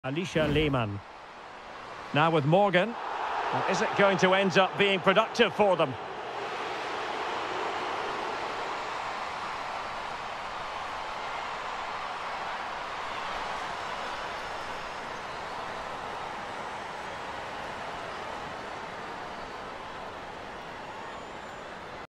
Alicia Lehmann. Now with Morgan. Well, is it going to end up being productive for them?